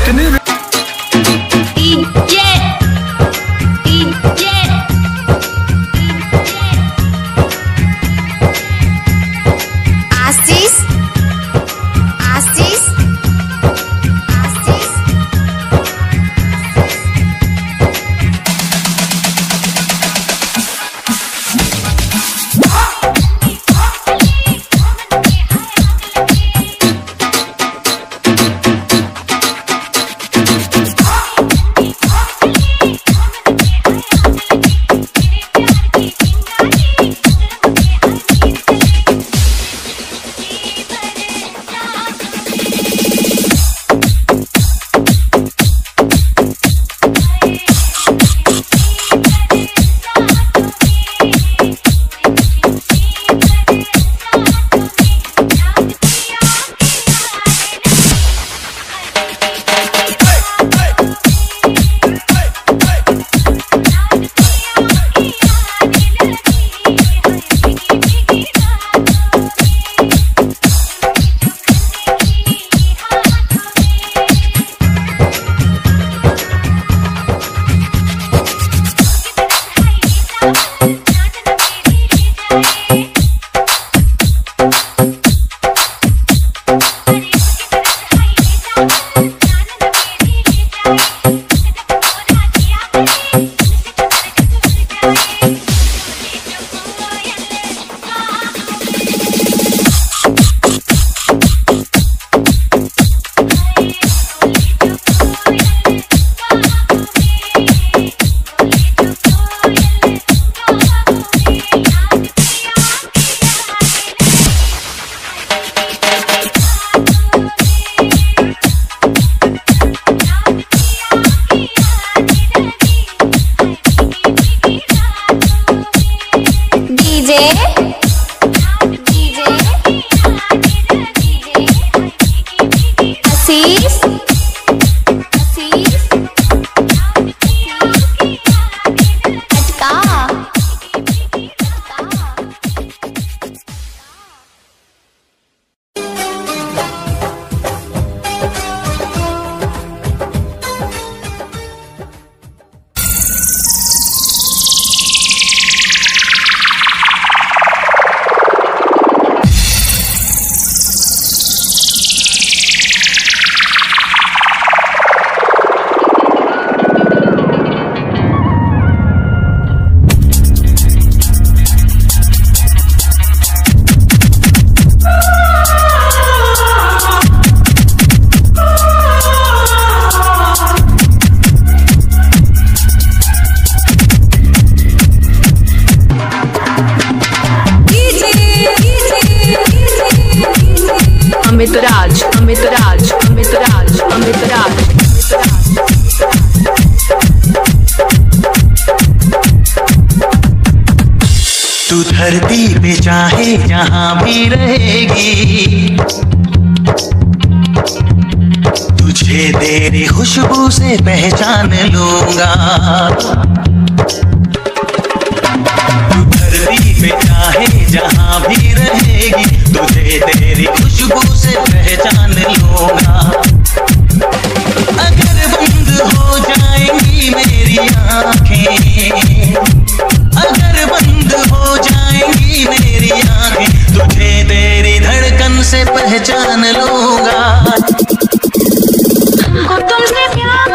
इतनी अमित राज तू धरती पे चाहे जहां भी रहेगी, तुझे तेरी खुशबू से पहचान लूंगा। तू धरती पे चाहे जहां भी रहेगी, तुझे तेरी खुशबू से पहचान लूंगा। अगर बंद हो जाएंगी मेरी आंखें, अगर बंद हो जाएंगी मेरी आंखें, तुझे तेरी धड़कन से पहचान लूंगा। हमको तुमसे प्यार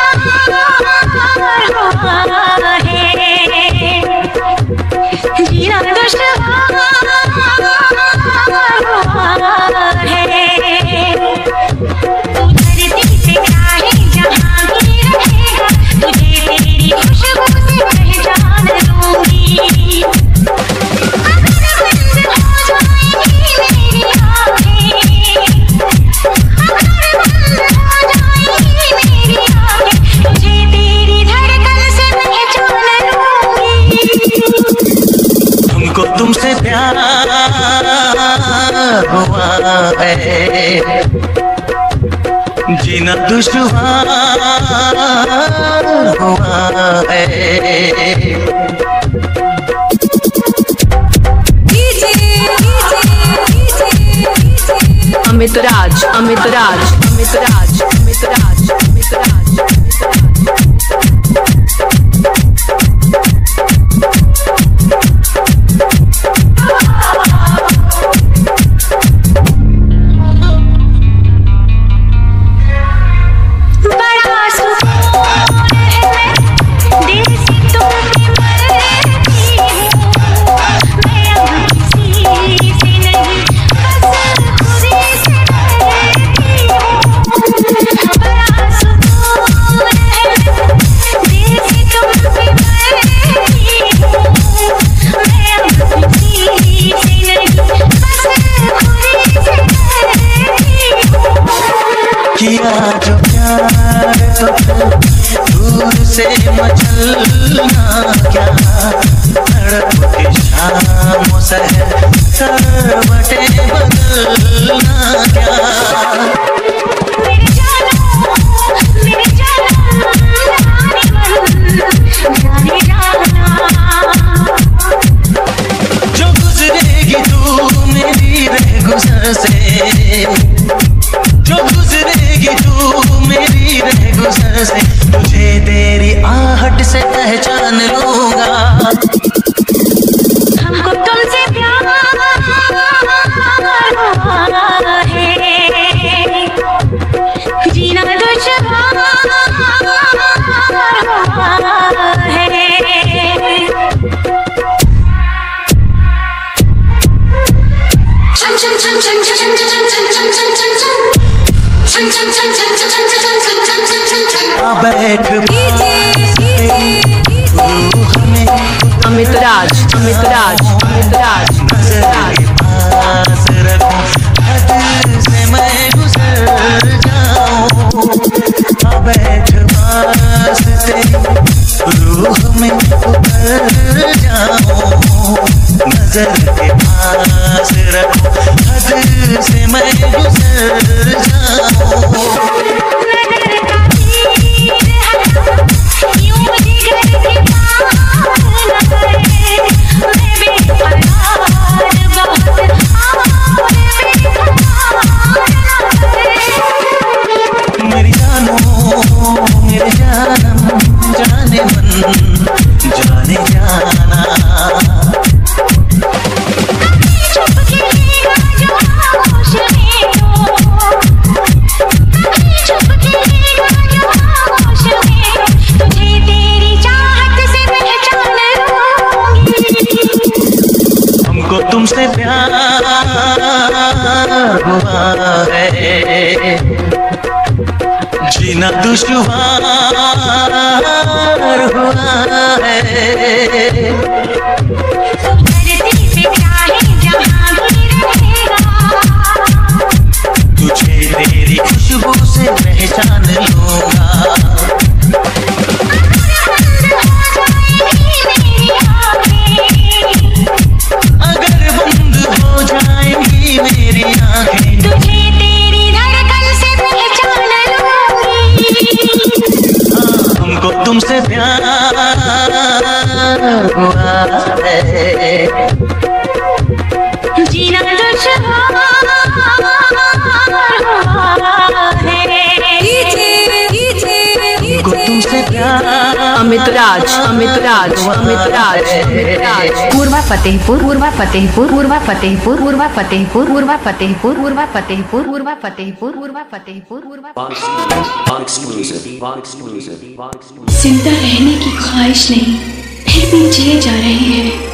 हुआ है, जीना दुश्वार हुआ है। तू धरती पे चाहे जहां भी रहेगा, तुझे तेरी खुशबू से पहचान लूंगी। अगर बंद हो जाएंगी मेरी आँखें, अगर बंद हो जाएंगी मेरी आँखें, तुझे तेरी धड़कन से पहचान लूंगी। हमको तुमसे प्यार हुआ है, जीना दुश्वार हुआ है। अमित राज किया जो प्यार तो दूर से मचलना क्या, तड़प के शाम सहर करवटें बदलना क्या। मेरे जानो जाने जाना, जो गुजरेगी तू मेरी रह गुजर से, जो गुजरेगी तू मेरी रह गुजर से, तुझे तेरी आहट से पहचान लूंगा। हमको तुमसे प्यार है, जीना दुश्वार है। बैठ अमित राज, अमित राज, अमित राज, पास रखूं, हद से मैं गुजर जाऊं। बैठ पास तेरी रूह में उतर जाऊं, नजर के पास रखूं, हद से मैं गुजर जाऊं। मेरी जानो मेरे जानम जाने मन जाने जाना, हमको तुमसे प्यार हुआ है, जीना दुश्वार हुआ है। धरती पे चाहे जहाँ भी रहेगा, तुझे तेरी खुशबू से पहचान लूंगा। अगर बंद हो जाएंगी मेरी आँखें, तुझे तेरी धड़कन से पहचान लूंगी। हमको तुमसे प्यार हुआ है, जीना दुश्वार हमको तुमसे प्यार। अमित राज, अमित राज, अमित राज, अमित राज। पूर्वा फतेहपुर, पूर्वा फतेहपुर, पूर्वा फतेहपुर, पूर्वा फतेहपुर, पूर्वा फतेहपुर, पूर्वा फतेहपुर, पूर्वा फतेहपुर, पूर्वा फतेहपुर, पूर्वा। जिंदा रहने की ख्वाहिश नहीं, फिर भी जिए जा रहे हैं।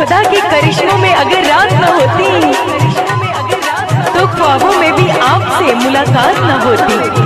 खुदा के करिश्मों में अगर रात न होती तो ख्वाबों में भी आपसे मुलाकात न होती।